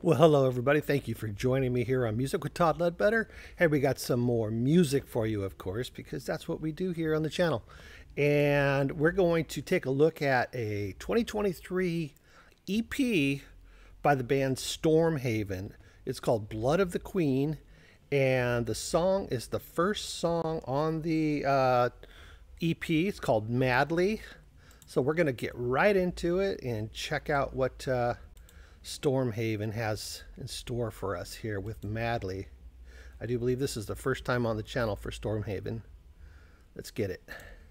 Well, hello, everybody. Thank you for joining me here on Music with Todd Ledbetter. Hey, we got some more music for you, of course, because that's what we do here on the channel. And we're going to take a look at a 2023 EP by the band Stormhaven. It's called Blood of the Queen, and the song is the first song on the EP. It's called Madly. So we're going to get right into it and check out what Stormhaven has in store for us here with Madly. I do believe this is the first time on the channel for Stormhaven. Let's get it.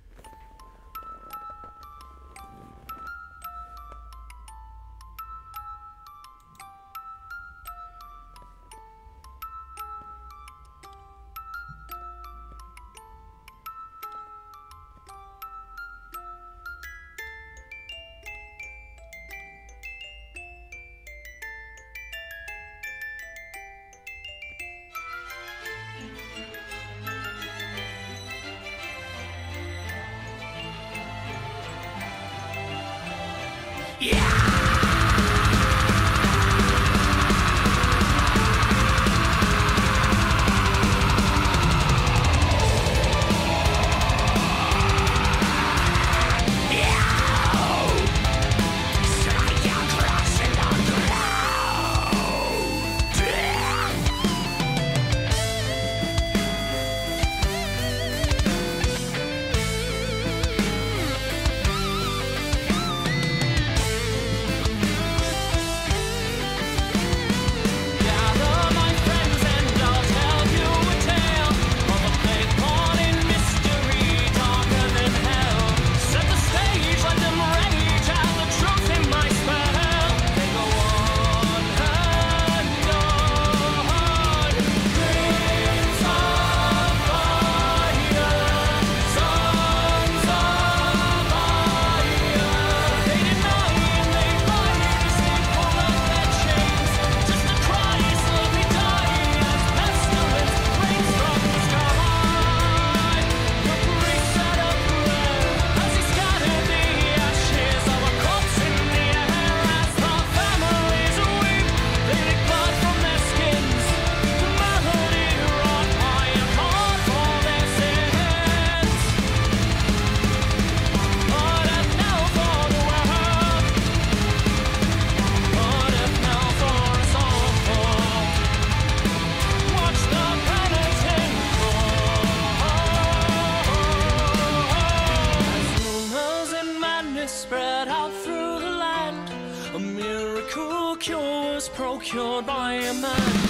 Procured by a man.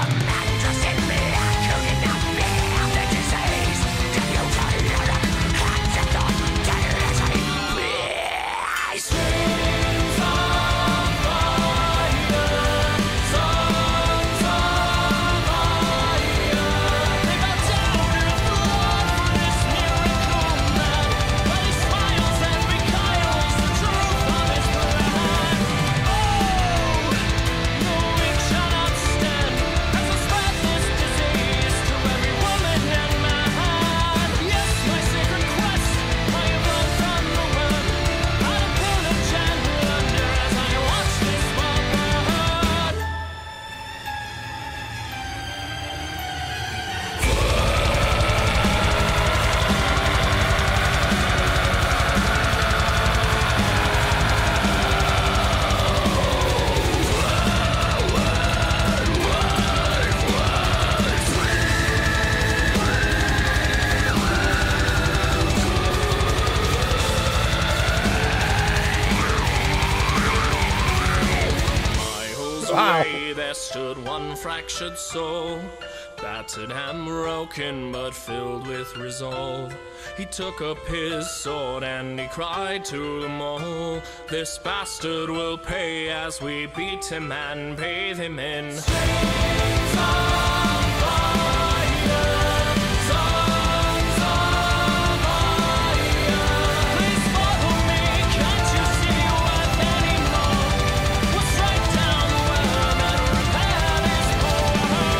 There stood one fractured soul, battered and broken, but filled with resolve. He took up his sword and he cried to them all, "This bastard will pay as we beat him and bathe him in streams of fire, songs of fire. Please follow me, can't you see worth anymore? We'll strike down the worm and repair this poor.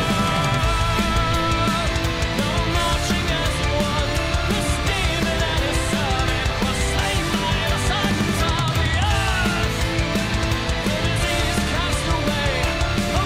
No marching as one, this demon and his servant was slain by the sons of the earth. The disease cast away,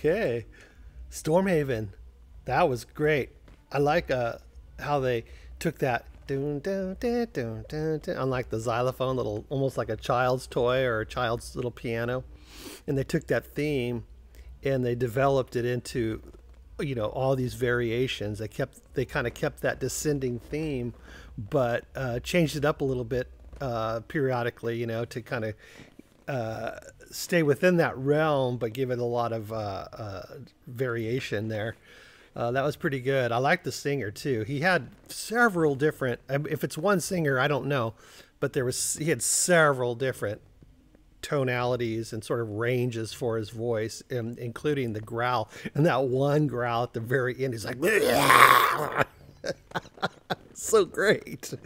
Okay. Stormhaven. That was great. I like how they took that dun, dun, dun, dun, dun, dun, on like the xylophone, little almost like a child's toy or a child's little piano. And they took that theme and they developed it into, you know, all these variations. They kind of kept that descending theme, but changed it up a little bit periodically, you know, to kind of stay within that realm, but give it a lot of variation there. That was pretty good. I like the singer too. He had several different. If it's one singer, I don't know, but he had several different tonalities and sort of ranges for his voice, including the growl. And that one growl at the very end, he's like, so great.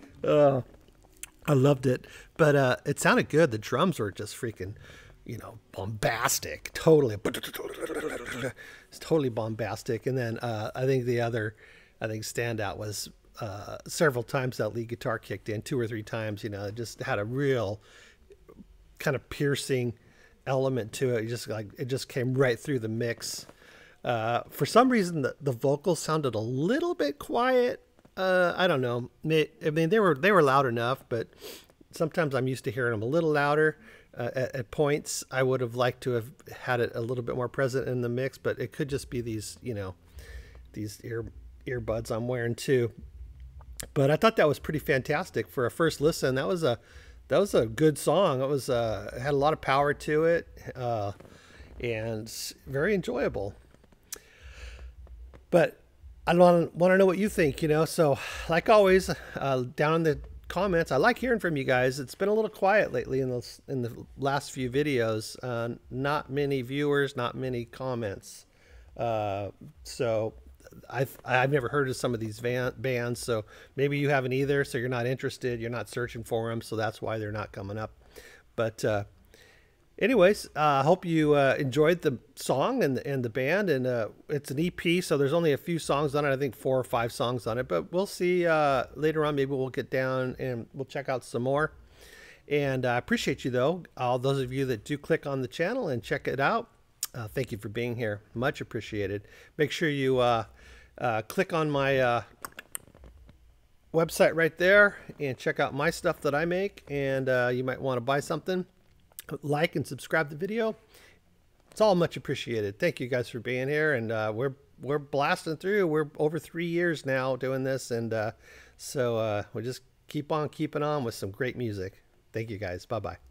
I loved it, but it sounded good. The drums were just freaking, you know, bombastic. Totally, it's totally bombastic. And then I think standout was several times that lead guitar kicked in, 2 or 3 times. You know, it just had a real kind of piercing element to it. It just came right through the mix. For some reason, the vocals sounded a little bit quiet. I don't know. I mean, they were loud enough, but sometimes I'm used to hearing them a little louder. At points, I would have liked to have had it a little bit more present in the mix, but it could just be these, you know, these earbuds I'm wearing too. But I thought that was pretty fantastic for a first listen. That was a good song. It had a lot of power to it, and very enjoyable. But I want to know what you think, you know. So, like always, down in the comments, I like hearing from you guys. It's been a little quiet lately in the last few videos. Not many viewers, not many comments. So I've never heard of some of these bands, so maybe you haven't either. So you're not interested. You're not searching for them, so that's why they're not coming up. But anyways, I hope you enjoyed the song and the band, and it's an EP, so there's only a few songs on it. I think 4 or 5 songs on it, but we'll see later on. Maybe we'll get down and we'll check out some more. And I appreciate you, though, all those of you that do click on the channel and check it out. Thank you for being here. Much appreciated. Make sure you click on my website right there and check out my stuff that I make, and you might want to buy something. Like and subscribe to the video. It's all much appreciated. Thank you guys for being here, and we're blasting through. We're over 3 years now doing this, and so we'll just keep on keeping on with some great music. Thank you guys. Bye bye.